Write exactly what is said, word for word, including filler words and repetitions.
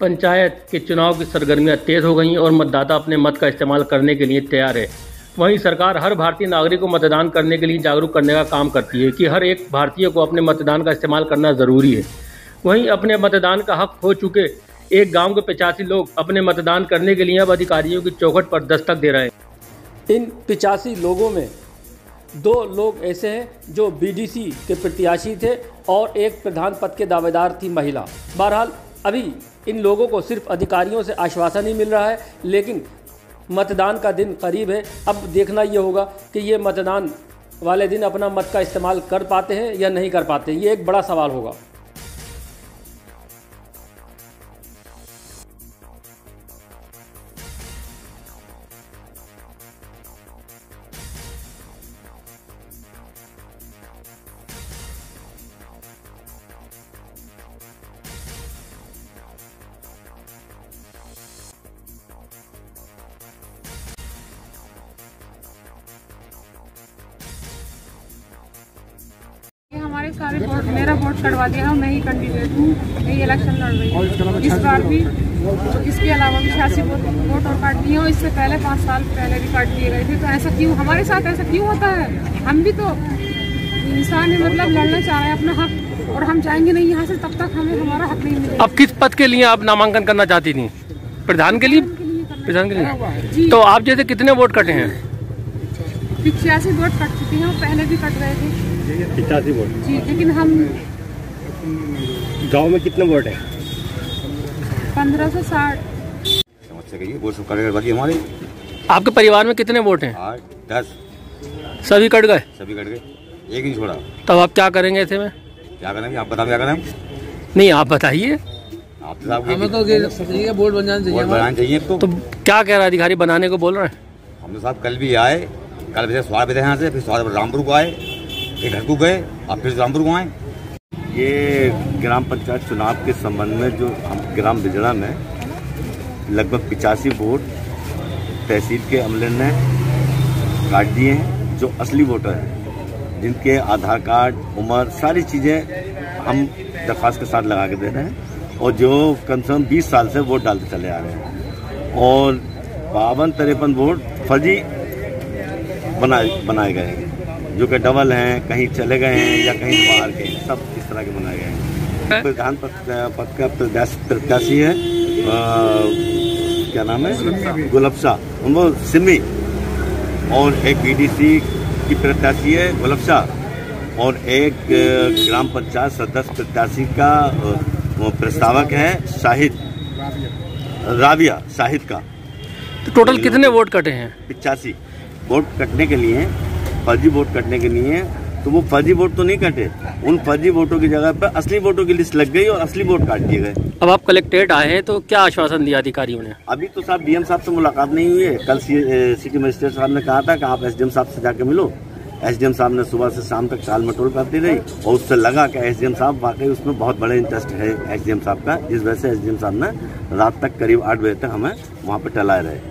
पंचायत के चुनाव की सरगर्मियां तेज हो गई और मतदाता अपने मत का इस्तेमाल करने के लिए तैयार है। वहीं सरकार हर भारतीय नागरिक को मतदान करने के लिए जागरूक करने का काम करती है कि हर एक भारतीय को अपने मतदान का इस्तेमाल करना ज़रूरी है। वहीं अपने मतदान का हक खो चुके एक गांव के पिचासी लोग अपने मतदान करने के लिए अब अधिकारियों की चौखट पर दस्तक दे रहे हैं। इन पिचासी लोगों में दो लोग ऐसे हैं जो बीडीसी के प्रत्याशी थे और एक प्रधान पद के दावेदार थी महिला। बहरहाल अभी इन लोगों को सिर्फ अधिकारियों से आश्वासन ही मिल रहा है, लेकिन मतदान का दिन करीब है। अब देखना ये होगा कि ये मतदान वाले दिन अपना मत का इस्तेमाल कर पाते हैं या नहीं कर पाते, ये एक बड़ा सवाल होगा। हमारे सारे वोट, मेरा वोट कटवा दिया है। मैं ही कैंडिडेट हूँ, मैं ही इलेक्शन लड़ रही हूँ इस बार भी। तो इसके अलावा भी छियासी वोट वोट और काट दिए और इससे पहले पाँच साल पहले भी काट दिए गए थे। तो ऐसा क्यों हमारे साथ ऐसा क्यों होता है? हम भी तो इंसान है, मतलब लड़ना चाह रहे हैं अपना हक, और हम जाएंगे नहीं यहाँ से तब तक हमें हमारा हक नहीं मिलेगा। अब किस पद के लिए आप नामांकन करना चाहती थी? प्रधान के लिए? प्रधान के लिए। तो आप जैसे कितने वोट कटे हैं? पिचासी वोट कट चुके हैं और पहले भी कट रहे थे। पिचासी वोट जी, लेकिन हम गांव में कितने वोट है? पंद्रह सौ साठ। हमारे आपके परिवार में कितने वोट हैं? आठ दस सभी कट गए? सभी कट गए, एक ही छोड़ा। तब आप क्या करेंगे ऐसे में? क्या करेंगे आप बताओ, क्या करें? नहीं आप बताइए। आप तो हमें तो ये बोर्ड बनाना चाहिए, बनाना चाहिए। तो तो क्या कह रहा है अधिकारी बनाने को बोल रहे हैं? हम तो साहब कल भी आए, कल बजे स्वाद बजे यहाँ से, फिर स्वाद रामपुर को आए, फिर घर को गए और फिर रामपुर को आए। ये ग्राम पंचायत चुनाव के संबंध में जो हम ग्राम बिजड़ा में लगभग पिचासी वोट तहसील के अमले ने काट दिए हैं, जो असली वोटर हैं, जिनके आधार कार्ड, उम्र, सारी चीज़ें हम दरख्वास्त के साथ लगा के दे रहे हैं, और जो कम से कम बीस साल से वोट डालते चले आ रहे हैं। और बावन तिरपन वोट फर्जी बनाए बनाए गए हैं, जो कि डबल हैं, कहीं चले गए हैं या कहीं बाहर के, सब इस तरह के बनाए गए हैं। प्रधान पद का प्रत्याशी है, क्या नाम है, गुलबशा, वो सिमी, और एक बीडीसी की प्रत्याशी है गुलबशा, और एक ग्राम पंचायत सदस्य प्रत्याशी का प्रस्तावक है शाहिद, राबिया शाहिद का। तो टोटल कितने वोट कटे हैं? पिचासी वोट कटने के लिए, फर्जी वोट कटने के लिए। तो वो फर्जी वोट तो नहीं कटे, उन फर्जी वोटों की जगह पर असली वोटों की लिस्ट लग गई और असली वोट काट दिए गए। अब आप कलेक्ट्रेट आए हैं तो क्या आश्वासन दिया अधिकारियों ने? अभी तो साहब डीएम साहब से मुलाकात नहीं हुई है। कल सिटी मजिस्ट्रेट साहब ने कहा था कि आप एसडीएम साहब से जाके मिलो। एसडीएम साहब ने सुबह से शाम तक टाल मटोल करती रही, और उससे लगा कि एसडीएम साहब वाकई उसमें बहुत बड़ा इंटरेस्ट है एसडीएम साहब का। इस वजह से एसडीएम साहब ने रात तक करीब आठ बजे तक हमें वहाँ पर टहलाए रहे।